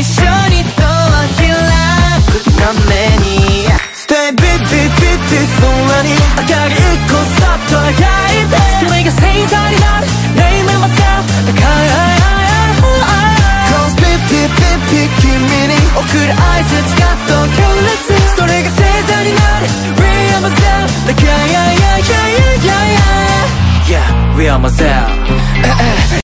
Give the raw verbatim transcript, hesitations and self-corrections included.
一緒にドア開くために Stay big big big big 空に明かり一個さっと描いてそれが星座になる Name it myself だから Cause big big big big 君に送る合図誓っと強烈それが星座になる We are myself だから Yeah yeah yeah yeah yeah Yeah We are myself